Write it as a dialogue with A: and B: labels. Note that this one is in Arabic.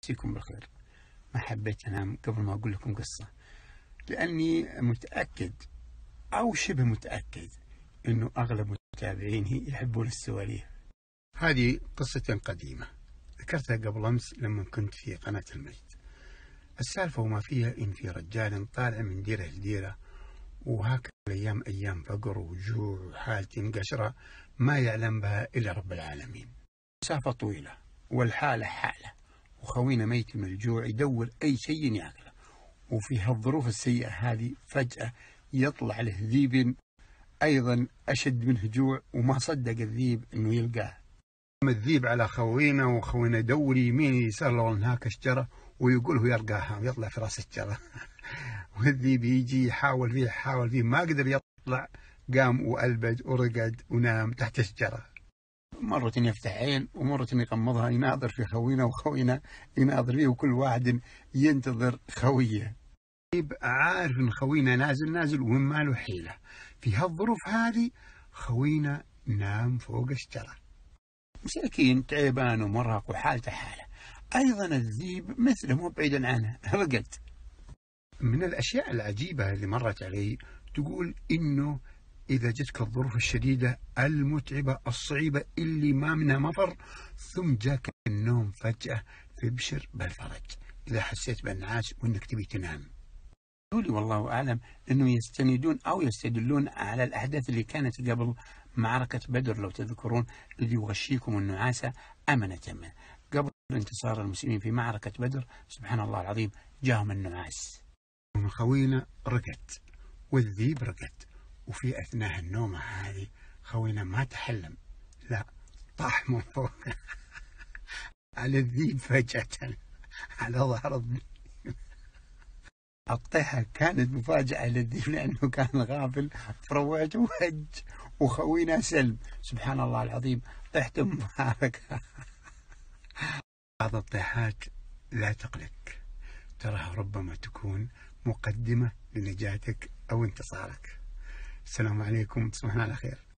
A: مسيكم بالخير. ما حبيت أنام قبل ما أقول لكم قصة، لأني متأكد أو شبه متأكد أنه أغلب متابعيني يحبون السواليف. هذه قصة قديمة ذكرتها قبل أمس لما كنت في قناة المجد. السالفة وما فيها إن في رجال طالع من ديرة لديرة، وهكذا أيام فقر وجوع وحالة قشرة ما يعلم بها إلا رب العالمين. مسافة طويلة والحالة حالة، وخوينا ميت من الجوع يدور أي شيء يأكله، وفي هالظروف السيئة هذه فجأة يطلع له ذيب أيضا أشد منه جوع، وما صدق الذيب أنه يلقاه. الذيب على خوينا، وخوينا يدور يمين يسار لو هناك شجرة ويقول هو يلقاها ويطلع في راس الشجرة. والذيب يجي يحاول فيه ما قدر يطلع، قام وألبج ورقد ونام تحت الشجرة. مرة يفتح عين ومرة يغمضها، يناظر في خوينا وخوينا يناظر فيه، وكل واحد ينتظر خويه. يبقى عارف ان خوينا نازل ومن ما له حيلة. في هالظروف هذه خوينا نام فوق الشجرة، مساكين تعبان ومرهق وحالته حالة. أيضا الذيب مثله مو بعيدا عنه رقد. من الأشياء العجيبة اللي مرت علي تقول إنه إذا جتك الظروف الشديدة المتعبة الصعيبة اللي ما منها مفر، ثم جاك النوم فجأة، فابشر بالفرج إذا حسيت بالنعاس وإنك تبي تنام. يقولي والله أعلم إنه يستندون أو يستدلون على الأحداث اللي كانت قبل معركة بدر، لو تذكرون، الذي يغشيكم النعاسة أمنة منه. قبل انتصار المسلمين في معركة بدر سبحان الله العظيم جاهم النعاس. خوينا رقد والذيب رقد، وفي أثناء النوم هذه خوينا ما تحلم، لا طاح من فوق على الذيب فجأة على ظهر الذيب. الطيحة كانت مفاجأة للذيب لأنه كان غافل، فروعته وهج، وخوينا سلم. سبحان الله العظيم طيحت مباركة. بعض الطيحات لا تقلق، تراها ربما تكون مقدمة لنجاتك أو انتصارك. السلام عليكم، تصبحون على خير.